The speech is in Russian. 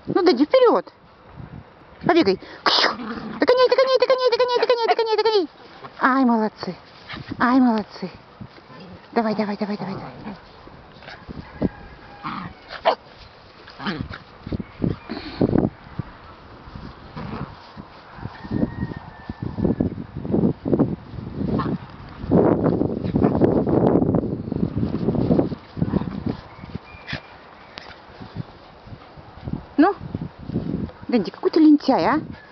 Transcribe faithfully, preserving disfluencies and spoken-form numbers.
Ну, Дэнди, вперед! Побегай! Догоняй, догоняй, догоняй, догоняй, догоняй, догоняй, догоняй! Ай, молодцы! Ай, молодцы! Давай, давай, давай, давай, давай. Ну, Дэнди, какой ты лентяй, а?